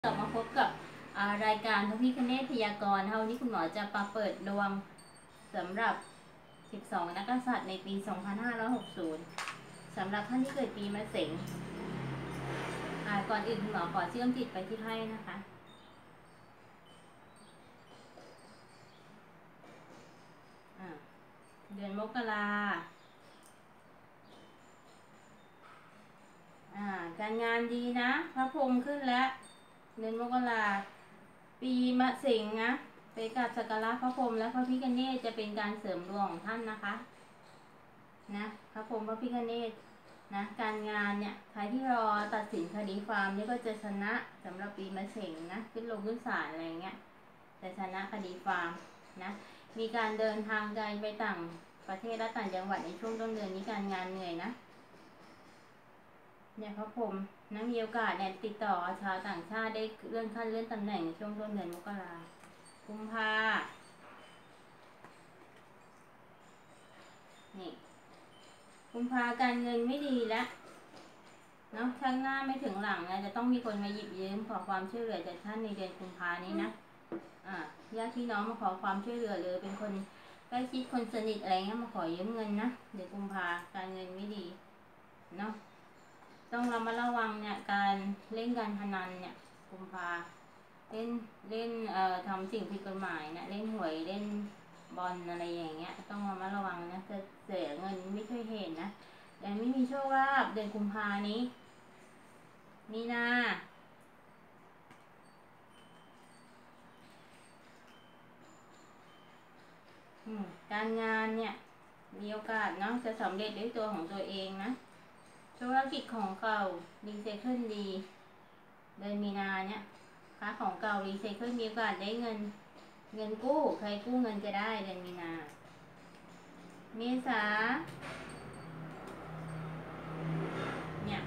กลับมาพบกับรายการพระพิฆเนศพยากรณ์วันนี้คุณหมอจะมาเปิดดวงสำหรับ 12 นักกษัตริย์ในปี 2560 สำหรับท่านที่เกิดปีมะเสงก่อนอื่นคุณหมอขอเชื่อมจิตไปที่ไพ่นะคะเดือนมกราการงานดีนะพระพรหมขึ้นแล้วเดือนมกราปีมะเสงนะไปกราบสักการะพระพรหมและพระพิฆเนศจะเป็นการเสริมดวงของท่านนะคะนะพระพรหมพระพิฆเนศนะการงานเนี่ยใครที่รอตัดสินคดีความนี่ก็จะชนะสำหรับปีมะเสงนะขึ้นลงขึ้นศาลอะไรเงี้ยจะชนะคดีความนะมีการเดินทางไกลไปต่างประเทศและต่างจังหวัดในช่วงต้นเดือนนี้การงานเหนื่อยนะเนี่ยพระพรหมนะมีโอกาสเนี่ยติดต่อชาวต่างชาติได้เลื่อนขั้นเลื่อนตำแหน่งในช่วงต้นเดือนมกรากุมภานี่กุมภาการเงินไม่ดีแล้วเนาะข้างหน้าไม่ถึงหลังนะจะต้องมีคนมาหยิบยืมขอความช่วยเหลือจากท่านในเดือนกุมภานี้นะญาติพี่น้องมาขอความช่วยเหลือหรือเป็นคนใกล้ชิดคนสนิทอะไรเงี้ยมาขอยืมเงินนะเดือนกุมภาการเงินไม่ดีเนาะต้องระมัดระวังเนี่ยการเล่นการพนันเนี่ยกุมภาเล่นทำสิ่งผิดกฎหมายนะเล่นหวยเล่นบอลอะไรอย่างเงี้ยต้องระมัดระวังนะจะเสียเงินไม่ช่วยเหตุนะยังไม่มีโชคลาภเดือนกุมภานี้มีนาการงานเนี่ยมีโอกาสเนาะจะสำเร็จด้วยตัวของตัวเองนะธุรกิจของเก่ารีไซเคิลดีเดือนมีนาเนี่ยค้าของเก่ารีไซเคิลมีโอกาสได้เงินกู้ใครกู้เงินจะได้เดือนมีนาเมษาเนี่ย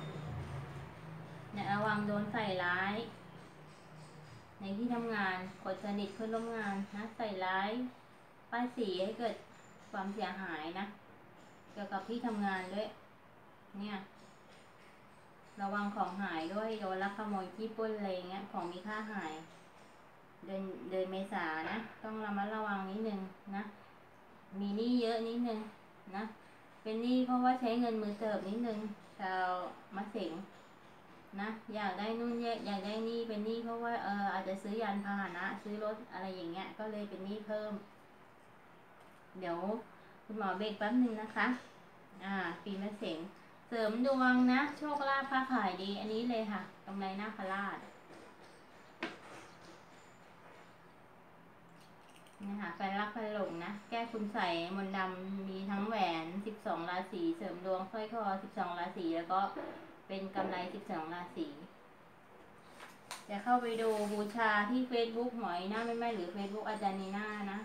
ระวังโดนใส่ร้ายในที่ทำงานคนสนิทเพื่อนร่วมงานนะใส่ร้ายป้ายสีให้เกิดความเสียหายนะเกี่ยวกับที่ทำงานด้วยเนี่ยระวังของหายด้วยโดนลักขโมยจี้ปล้นอะไรเงี้ยของมีค่าหายเดือนเมษานะต้องระมัดระวังนิดนึงนะมีหนี้เยอะนิดนึงนะเป็นหนี้เพราะว่าใช้เงินมือเติบนิดนึงชาวมะเสงนะอยากได้นู่นอยากได้นี่เป็นหนี้เพราะว่าอาจจะซื้อยานพาหนะซื้อรถอะไรอย่างเงี้ยก็เลยเป็นหนี้เพิ่มเดี๋ยวคุณหมอเบรกแป๊บนึงนะคะปีมะเสงเสริมดวงนะโชคลาภค้าขายดีอันนี้เลยค่ะกำไรนาคราชนะคะแฟนรักแฟนหลงนะแก้คุณใส่มนต์ดำมีทั้งแหวน12ราศีเสริมดวงสร้อยคอ12ราศีแล้วก็เป็นกำไร12ราศีจะเข้าไปดูบูชาที่ Facebook หมอยหน้าไม่หรือ Facebook อาจารย์นีน่านะ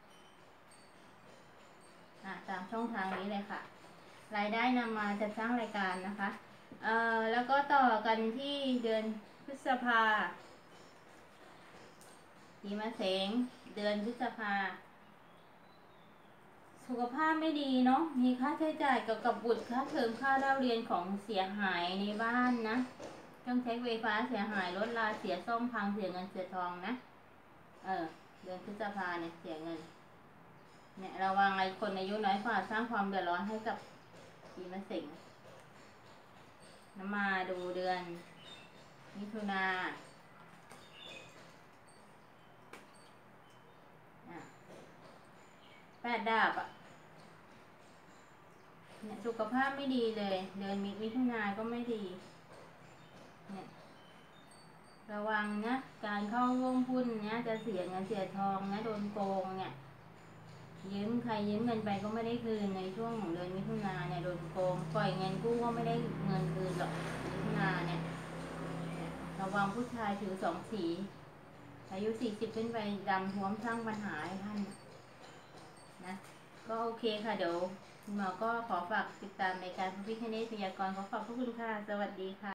ตามช่องทางนี้เลยค่ะรายได้นำมาจัดสร้างรายการนะคะแล้วก็ต่อกันที่เดือนพฤษภาปีมะเสงเดือนพฤษภาสุขภาพไม่ดีเนาะมีค่าใช้จ่ายเกี่ยวกับบุตรค่าเทอมค่าเล่าเรียนของเสียหายในบ้านนะเครื่องใช้ไฟฟ้าเสียหายรถราเสียซ่อมพังเสียเงินเสียทองนะเดือนพฤษภาเนี่ยเสียเงินเนี่ยระวังไอ้คนอายุน้อยกว่าสร้างความเดือดร้อนให้กับปีมะเสงมาดูเดือนมิถุนา8 ดาบเนี่ยสุขภาพไม่ดีเลยเดือนมิถุนาก็ไม่ดีเนี่ยระวังนะการเข้าร่วมหุ้นเนี่ยจะเสียเงินเสียทองนะโดนโกงเนี่ยยืมใครยืมเงินไปก็ไม่ได้คืนในช่วงของเดือนมิถุนาเนี่ยโดนโกงปล่อยเงินกู้ก็ไม่ได้เงินคืนหรอกมิถุนาเนี่ยระวังผู้ชายถือ2 สีอายุ40ขึ้นไปดำท้วมสร้างปัญหาให้ท่านนะก็โอเคค่ะเดี๋ยวคุณหมอก็ขอฝากติดตามในการพระพิฆเนศพยากรณ์ขอขอบพระคุณค่ะสวัสดีค่ะ